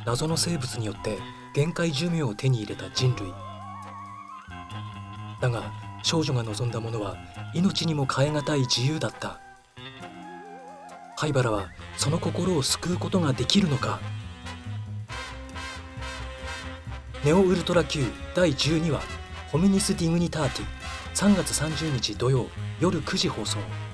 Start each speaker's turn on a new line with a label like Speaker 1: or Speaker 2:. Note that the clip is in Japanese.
Speaker 1: 謎の生物によって限界寿命を手に入れた人類だが、少女が望んだものは命にも代え難い自由だった。灰原はその心を救うことができるのか。ネオウルトラ Q 第12話ホミニス・ディグニターティ、3月30日土曜夜9時放送。